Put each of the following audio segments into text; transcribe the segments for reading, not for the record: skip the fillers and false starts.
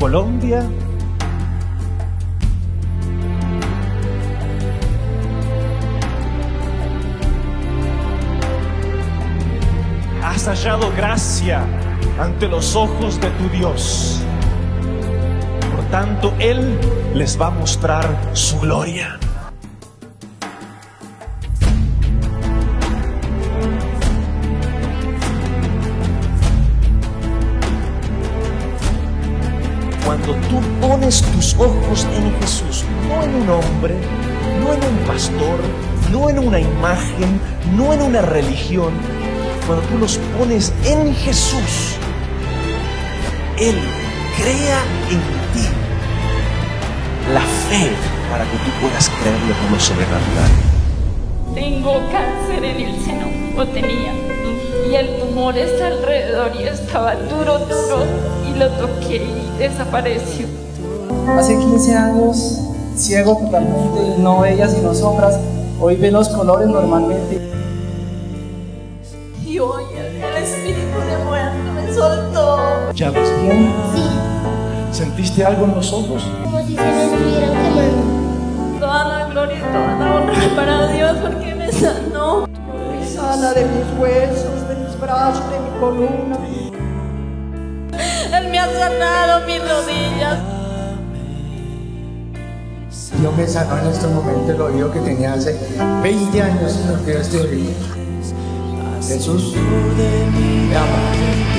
Colombia. Has hallado gracia ante los ojos de tu Dios. Por tanto, Él les va a mostrar su gloria. Cuando tú pones tus ojos en Jesús, no en un hombre, no en un pastor, no en una imagen, no en una religión, cuando tú los pones en Jesús, Él crea en ti la fe para que tú puedas creerle por lo sobrenatural. Tengo cáncer en el seno, o tenía, y el tumor está alrededor y estaba duro, y lo toqué y desapareció. Hace 15 años, ciego totalmente, no veía sino sombras, hoy ve los colores normalmente. Y hoy el espíritu de muerte me soltó. ¿Ya ves bien? Sí, ¿Sentiste algo en los ojos? como si se me estuvieran quemando. Toda la gloria y toda la honra para Dios porque me sanó. Me sana de mis huesos, de mis brazos, de mi columna. Él me ha sanado mis rodillas. Dios me sanó en este momento el oído que tenía hace 20 años en lo que yo estoy oído. Jesús me ama.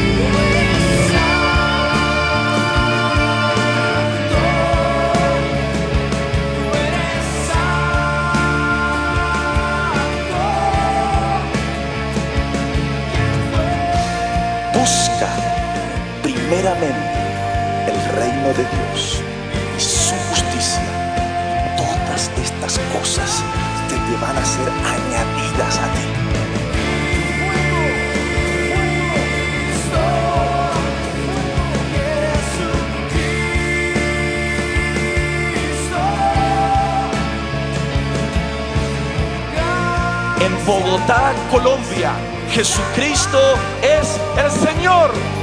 Busca primeramente el reino de Dios y su justicia. Todas estas cosas te van a ser añadidas a ti. En Bogotá, Colombia, Jesucristo es el Señor.